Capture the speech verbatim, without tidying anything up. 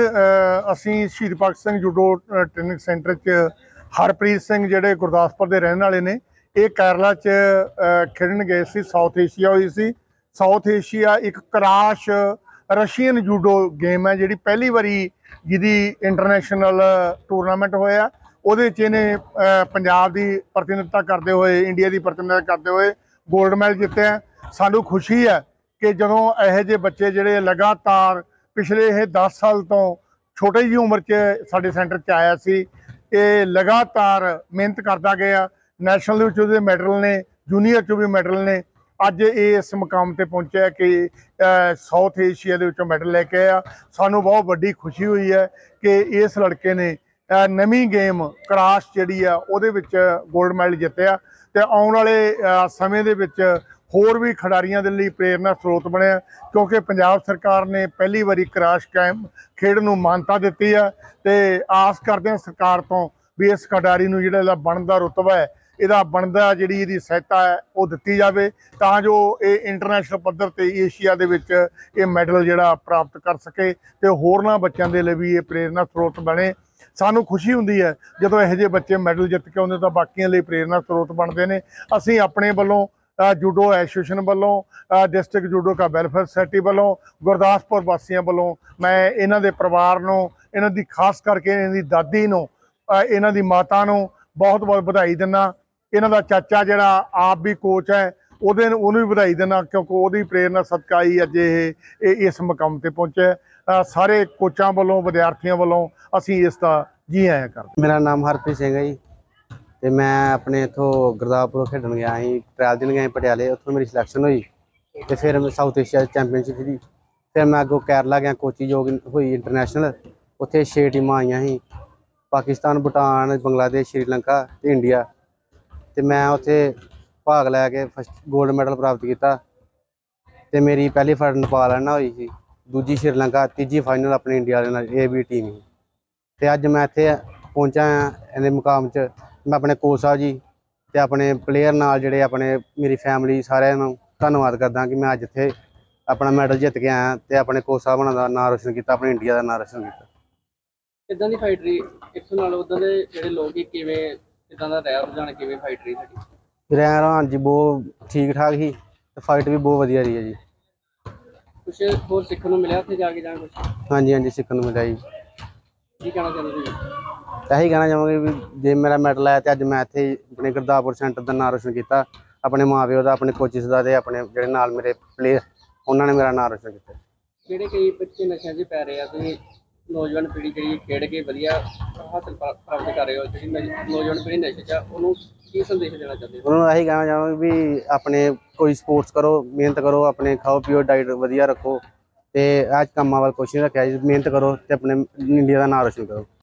ਅਸੀਂ Shaheed Bhagat Singh judo training centre 'ਚ ਹਰਪ੍ਰੀਤ ਸਿੰਘ ਜਿਹੜੇ ਗੁਰਦਾਸਪੁਰ ਦੇ ਰਹਿਣ ਵਾਲੇ ਨੇ, ਇਹ ਕੇਰਲਾ 'ਚ ਖੇਡਣ ਗਏ ਸੀ। ਸਾਊਥ ਏਸ਼ੀਆ ਹੋਈ ਸੀ। ਸਾਊਥ ਏਸ਼ੀਆ ਇੱਕ ਕਰਾਸ਼ ਰਸ਼ੀਅਨ ਜੂਡੋ ਗੇਮ ਹੈ, ਜਿਹੜੀ ਪਹਿਲੀ ਵਾਰੀ ਜਿਹਦੀ ਇੰਟਰਨੈਸ਼ਨਲ ਟੂਰਨਾਮੈਂਟ ਹੋਇਆ। ਉਹਦੇ 'ਚ ਇਹਨੇ ਪੰਜਾਬ ਦੀ ਪ੍ਰਤੀਨਿਧਤਾ ਕਰਦੇ ਹੋਏ, ਇੰਡੀਆ ਦੀ ਪ੍ਰਤੀਨਿਧਤਾ ਕਰਦੇ ਹੋਏ ਗੋਲਡ ਮੈਡਲ ਜਿੱਤਿਆ। ਸਾਨੂੰ ਖੁਸ਼ੀ ਹੈ ਕਿ ਜਦੋਂ ਇਹੋ ਜਿਹੇ ਬੱਚੇ ਜਿਹੜੇ ਲਗਾਤਾਰ ਪਿਛਲੇ ਇਹ ਦਸ ਸਾਲ ਤੋਂ ਛੋਟੀ ਜਿਹੀ ਉਮਰ 'ਚ ਸਾਡੇ ਸੈਂਟਰ 'ਚ ਆਇਆ ਸੀ, ਇਹ ਲਗਾਤਾਰ ਮਿਹਨਤ ਕਰਦਾ ਗਿਆ। ਨੈਸ਼ਨਲ ਦੇ ਵਿੱਚ ਉਹਦੇ ਮੈਡਲ ਨੇ, ਜੂਨੀਅਰ 'ਚੋਂ ਵੀ ਮੈਡਲ ਨੇ। ਅੱਜ ਇਹ ਇਸ ਮੁਕਾਮ ਤੇ ਪਹੁੰਚਿਆ ਕਿ ਸਾਊਥ ਏਸ਼ੀਆ ਦੇ ਵਿੱਚੋਂ ਮੈਡਲ ਲੈ ਕੇ ਆਇਆ। ਸਾਨੂੰ ਬਹੁਤ ਵੱਡੀ ਖੁਸ਼ੀ ਹੋਈ ਹੈ ਕਿ ਇਸ ਲੜਕੇ ਨੇ ਨਵੀਂ ਗੇਮ ਕਰਾਸ਼ ਜਿਹੜੀ ਆ ਉਹਦੇ ਵਿੱਚ ਗੋਲਡ ਮੈਡਲ ਜਿੱਤਿਆ, ਤੇ ਆਉਣ ਵਾਲੇ ਸਮੇਂ ਦੇ ਵਿੱਚ ਹੋਰ ਵੀ ਖਿਡਾਰੀਆਂ ਦੇ ਲਈ ਪ੍ਰੇਰਨਾ ਸਰੋਤ ਬਣਿਆ, ਕਿਉਂਕਿ ਪੰਜਾਬ ਸਰਕਾਰ ਨੇ ਪਹਿਲੀ ਵਾਰੀ ਕਰਾਸ਼ ਕੈਂਪ ਖੇਡ ਨੂੰ ਮਾਨਤਾ ਦਿੱਤੀ ਆ। ਤੇ ਆਸ ਕਰਦੇ ਹਾਂ ਸਰਕਾਰ ਤੋਂ ਵੀ ਇਸ ਖਿਡਾਰੀ ਨੂੰ ਜਿਹੜਾ ਇਹਦਾ ਬਣਦਾ ਰੁਤਬਾ ਹੈ, ਇਹਦਾ ਬਣਦਾ ਜਿਹੜੀ ਇਹਦੀ ਸਹਾਇਤਾ ਹੈ ਉਹ ਦਿੱਤੀ ਜਾਵੇ, ਤਾਂ ਜੋ ਇਹ ਇੰਟਰਨੈਸ਼ਨਲ ਪੱਧਰ ਤੇ ਏਸ਼ੀਆ ਦੇ ਵਿੱਚ ਇਹ ਮੈਡਲ ਜਿਹੜਾ ਪ੍ਰਾਪਤ ਕਰ ਸਕੇ ਤੇ ਹੋਰਨਾਂ ਬੱਚਿਆਂ ਦੇ ਲਈ ਵੀ ਇਹ ਪ੍ਰੇਰਨਾ ਸਰੋਤ ਬਣੇ। ਸਾਨੂੰ ਖੁਸ਼ੀ ਹੁੰਦੀ ਹੈ ਜਦੋਂ ਇਹੋ ਜਿਹੇ ਬੱਚੇ ਮੈਡਲ ਜਿੱਤ ਕੇ ਆਉਂਦੇ ਤਾਂ ਬਾਕੀਆਂ ਲਈ ਪ੍ਰੇਰਨਾ ਸਰੋਤ ਬਣਦੇ ਨੇ। ਅਸੀਂ ਆਪਣੇ ਵੱਲੋਂ ਜੂਡੋ ਐਸੋਸੀਏਸ਼ਨ ਵੱਲੋਂ, ਡਿਸਟ੍ਰਿਕਟ ਜੂਡੋ ਕਾ ਵੈਲਫੇਅਰ ਸੁਸਾਇਟੀ ਵੱਲੋਂ, ਗੁਰਦਾਸਪੁਰ ਵਾਸੀਆਂ ਵੱਲੋਂ ਮੈਂ ਇਹਨਾਂ ਦੇ ਪਰਿਵਾਰ ਨੂੰ, ਇਹਨਾਂ ਦੀ ਖਾਸ ਕਰਕੇ ਇਹਨਾਂ ਦੀ ਦਾਦੀ ਨੂੰ, ਇਹਨਾਂ ਦੀ ਮਾਤਾ ਨੂੰ ਬਹੁਤ ਬਹੁਤ ਵਧਾਈ ਦਿੰਦਾ। ਇਹਨਾਂ ਦਾ ਚਾਚਾ ਜਿਹੜਾ ਆਪ ਵੀ ਕੋਚ ਹੈ, ਉਹਦੇ ਨੂੰ ਉਹਨੂੰ ਵੀ ਵਧਾਈ ਦਿੰਦਾ, ਕਿਉਂਕਿ ਉਹਦੀ ਪ੍ਰੇਰਨਾ ਸਦਕਾ ਹੀ ਅੱਜ ਇਹ ਇਸ ਮੁਕਾਮ ਤੇ ਪਹੁੰਚਿਆ। ਸਾਰੇ ਕੋਚਾਂ ਵੱਲੋਂ, ਵਿਦਿਆਰਥੀਆਂ ਵੱਲੋਂ ਅਸੀਂ ਇਸ ਦਾ ਜੀ ਆਇਆਂ ਕਰਦੇ। ਮੇਰਾ ਨਾਮ ਹਰਪ੍ਰੀਤ ਸਿੰਘ ਹੈ ਜੀ, ਤੇ ਮੈਂ ਆਪਣੇ ਇੱਥੋਂ ਗੁਰਦਾਸਪੁਰ ਖੇਡਣ ਗਿਆ ਸੀ। ਟ੍ਰਾਇਲ ਦੇਣ ਗਿਆ ਪਟਿਆਲੇ, ਉੱਥੋਂ ਮੇਰੀ ਸਿਲੈਕਸ਼ਨ ਹੋਈ ਤੇ ਫਿਰ ਮੈਂ ਸਾਊਥ ਏਸ਼ੀਆ ਚੈਂਪੀਅਨਸ਼ਿਪ ਦੀ। ਫਿਰ ਮੈਂ ਅੱਗੋਂ ਕੇਰਲਾ ਗਿਆ, ਕੋਚੀ ਜੋ ਹੋਈ ਇੰਟਰਨੈਸ਼ਨਲ। ਉੱਥੇ ਛੇ ਟੀਮਾਂ ਆਈਆਂ ਸੀ, ਪਾਕਿਸਤਾਨ, ਭੂਟਾਨ, ਬੰਗਲਾਦੇਸ਼, ਸ਼੍ਰੀਲੰਕਾ ਤੇ ਇੰਡੀਆ। ਤੇ ਮੈਂ ਉੱਥੇ ਭਾਗ ਲੈ ਕੇ ਫਸਟ ਗੋਲਡ ਮੈਡਲ ਪ੍ਰਾਪਤ ਕੀਤਾ। ਤੇ ਮੇਰੀ ਪਹਿਲੀ ਫਾਈਟ ਨੇਪਾਲ ਨਾਲ ਹੋਈ ਸੀ, ਦੂਜੀ ਸ਼੍ਰੀਲੰਕਾ, ਤੀਜੀ ਫਾਈਨਲ ਆਪਣੀ ਇੰਡੀਆ ਦੇ ਨਾਲ ਏ ਬੀ ਟੀਮ ਸੀ। ਤੇ ਅੱਜ ਮੈਂ ਇੱਥੇ ਪਹੁੰਚਾ ਹਾਂ ਇਹਦੇ ਮੁਕਾਮ 'ਚ। ਮੈਂ ਆਪਣੇ ਕੋਚ ਸਾਹਿਬ ਜੀ ਤੇ ਆਪਣੇ ਪਲੇਅਰ ਨਾਲ, ਜਿਹੜੇ ਆਪਣੇ ਮੇਰੀ ਫੈਮਿਲੀ, ਸਾਰਿਆਂ ਨੂੰ ਧੰਨਵਾਦ ਕਰਦਾ ਕਿ ਮੈਂ ਅੱਜ ਇੱਥੇ ਆਪਣਾ ਮੈਡਲ ਜਿੱਤ ਕੇ ਆਇਆ ਤੇ ਆਪਣੇ ਕੋਚ ਸਾਹਿਬਾਂ ਦਾ ਨਾਂ ਰੋਸ਼ਨ ਕੀਤਾ, ਆਪਣੀ ਇੰਡੀਆ ਦਾ ਨਾਂ ਰੋਸ਼ਨ ਕੀਤਾ। ਕਿੱਦਾਂ ਦੀ ਫਾਈਟ ਰਹੀ ਇੱਥੋਂ ਨਾਲ ਉੱਦਾਂ ਦੇ ਜਿਹੜੇ ਲੋਕ ਹੀ, ਕਿਵੇਂ ਕਿੱਦਾਂ ਦਾ ਰਿਹਾ ਰੁਝਾਨ, ਕਿਵੇਂ ਫਾਈਟ ਰਹੀ ਸਾਡੀ? ਰਹਿ ਹਾਂਜੀ ਬਹੁਤ ਠੀਕ ਠਾਕ ਸੀ ਤੇ ਫਾਈਟ ਵੀ ਬਹੁਤ ਵਧੀਆ ਰਹੀ ਹੈ ਜੀ। ਕੁਛ ਹੋਰ ਸਿੱਖਣ ਨੂੰ ਮਿਲਿਆ ਉੱਥੇ ਜਾ ਕੇ ਜਾਂ ਕੁਛ? ਹਾਂਜੀ ਹਾਂਜੀ ਸਿੱਖਣ ਨੂੰ ਮਿਲਿਆ ਜੀ। ਕੀ ਕਹਿਣਾ ਚਾਹੁੰਦੇ ਤੁਸੀਂ? ਇਹੀ ਕਹਿਣਾ ਚਾਹਾਂਗੇ ਵੀ ਜੇ ਮੇਰਾ ਮੈਡਲ ਆਇਆ ਤੇ ਅੱਜ ਮੈਂ ਇੱਥੇ ਆਪਣੇ ਗੁਰਦਾਸਪੁਰ ਸੈਂਟਰ ਦਾ ਨਾਂ ਰੋਸ਼ਨ ਕੀਤਾ, ਆਪਣੇ ਮਾਂ ਪਿਓ ਦਾ, ਆਪਣੇ ਕੋਚਿਸ ਦਾ ਤੇ ਆਪਣੇ ਜਿਹੜੇ ਨਾਲ ਮੇਰੇ ਪਲੇਅਰ, ਉਹਨਾਂ ਨੇ ਮੇਰਾ ਨਾਂ ਰੋਸ਼ਨ ਕੀਤਾ। ਜਿਹੜੇ ਕਈ ਬੱਚੇ ਨਸ਼ਿਆਂ 'ਚ ਪੈ ਰਹੇ ਆ, ਤੁਸੀਂ ਨੌਜਵਾਨ ਪੀੜ੍ਹੀ ਜਿਹੜੀ ਖੇਡ ਕੇ ਵਧੀਆ ਹਾਸਲ ਪ੍ਰਾਪਤ ਕਰ ਰਹੇ ਹੋ, ਜਿਹੜੀ ਨੌਜਵਾਨ ਪੀੜ੍ਹੀ ਨਸ਼ੇ 'ਚ, ਉਹਨੂੰ ਕੀ ਸੰਦੇਸ਼ ਦੇਣਾ ਚਾਹੁੰਦੇ ਹੋ? ਉਹਨੂੰ ਇਹੀ ਕਹਿਣਾ ਚਾਹਾਂਗੇ ਵੀ ਆਪਣੇ ਕੋਈ ਸਪੋਰਟਸ ਕਰੋ, ਮਿਹਨਤ ਕਰੋ, ਆਪਣੇ ਖਾਓ ਪੀਓ, ਡਾਈਟ ਵਧੀਆ ਰੱਖੋ ਤੇ ਅੱਜ ਕੰਮਾਂ ਵੱਲ ਕੁਛ ਨਹੀਂ ਰੱਖਿਆ ਜੀ। ਮਿਹਨਤ ਕਰੋ ਤੇ ਆਪਣੇ ਇੰਡੀਆ ਦਾ ਨਾਂ ਰੋਸ਼ਨ ਕਰੋ।